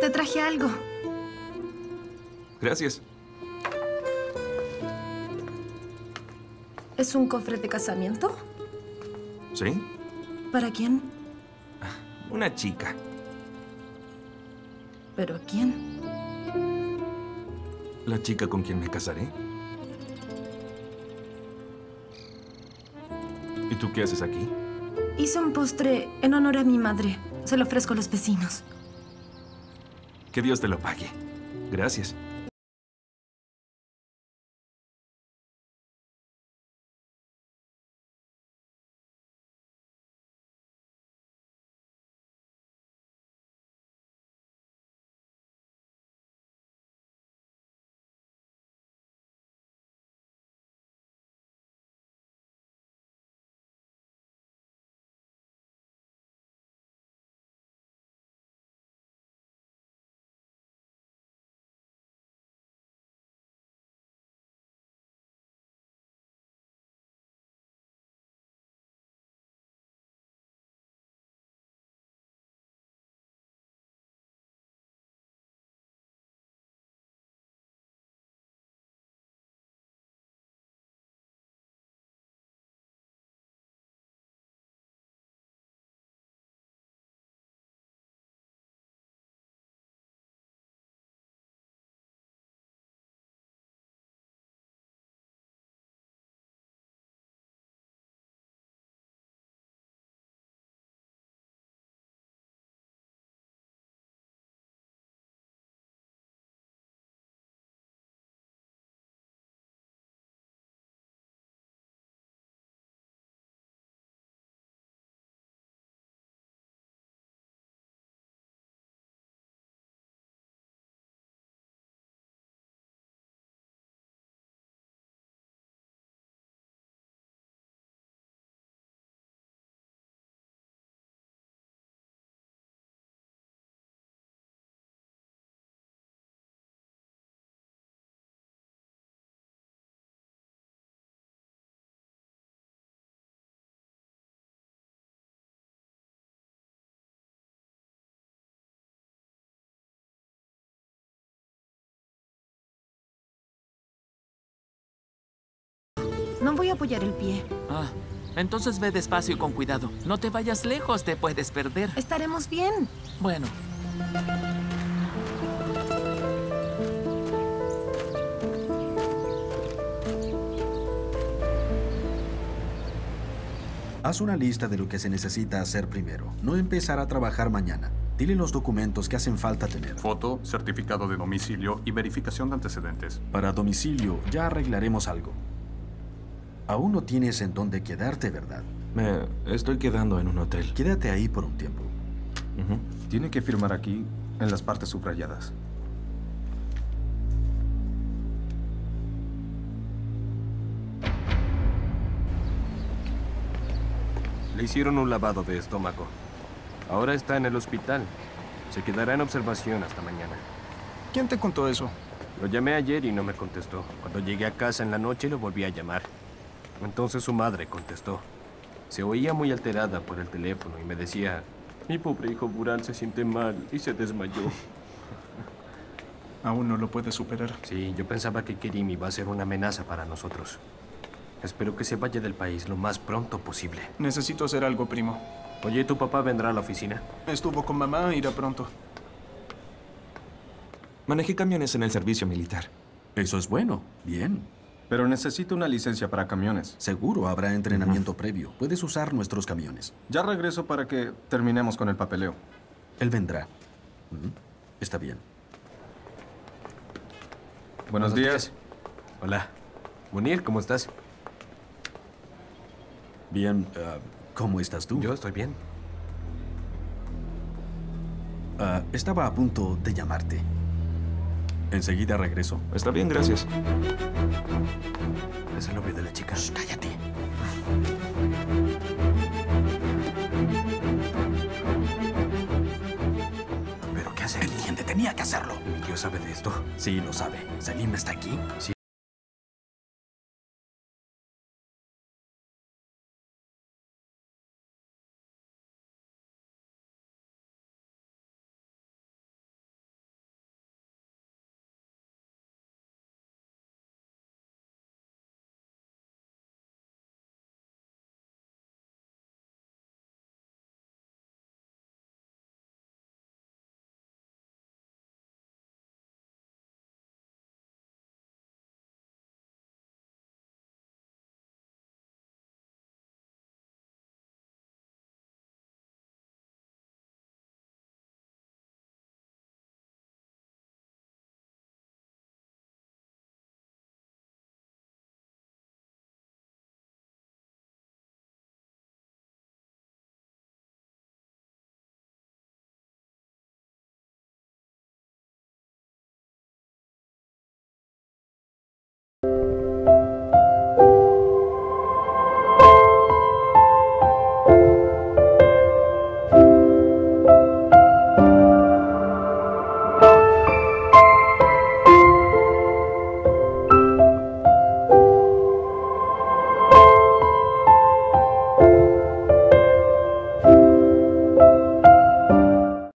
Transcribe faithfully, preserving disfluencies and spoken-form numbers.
Te traje algo. Gracias. ¿Es un cofre de casamiento? ¿Sí? ¿Para quién? Una chica. ¿Pero quién? La chica con quien me casaré. ¿Y tú qué haces aquí? Hice un postre en honor a mi madre. Se lo ofrezco a los vecinos. Que Dios te lo pague. Gracias. No voy a apoyar el pie. Ah, entonces ve despacio y con cuidado. No te vayas lejos, te puedes perder. Estaremos bien. Bueno. Haz una lista de lo que se necesita hacer primero. No empezar a trabajar mañana. Dile los documentos que hacen falta tener. Foto, certificado de domicilio y verificación de antecedentes. Para domicilio, ya arreglaremos algo. Aún no tienes en dónde quedarte, ¿verdad? Me estoy quedando en un hotel. Quédate ahí por un tiempo. Uh-huh. Tiene que firmar aquí, en las partes subrayadas. Le hicieron un lavado de estómago. Ahora está en el hospital. Se quedará en observación hasta mañana. ¿Quién te contó eso? Lo llamé ayer y no me contestó. Cuando llegué a casa en la noche lo volví a llamar. Entonces su madre contestó. Se oía muy alterada por el teléfono y me decía: mi pobre hijo Buran se siente mal y se desmayó. Aún no lo puedes superar. Sí, yo pensaba que Kerim iba a ser una amenaza para nosotros. Espero que se vaya del país lo más pronto posible. Necesito hacer algo, primo. Oye, ¿tu papá vendrá a la oficina? Estuvo con mamá, irá pronto. Manejé camiones en el servicio militar. Eso es bueno. Bien. Pero necesito una licencia para camiones. Seguro habrá entrenamiento previo. Puedes usar nuestros camiones. Ya regreso para que terminemos con el papeleo. Él vendrá. ¿Mm? Está bien. Buenos, Buenos días. días. Hola. Munir, ¿cómo estás? Bien. Uh, ¿Cómo estás tú? Yo estoy bien. Uh, estaba a punto de llamarte. Enseguida regreso. Está bien, gracias. Es el novio de la chica. Shh, cállate. ¿Pero qué hace? Entiende, tenía que hacerlo. ¿Mi tío sabe de esto? Sí, lo sabe. ¿Selim está aquí? Sí.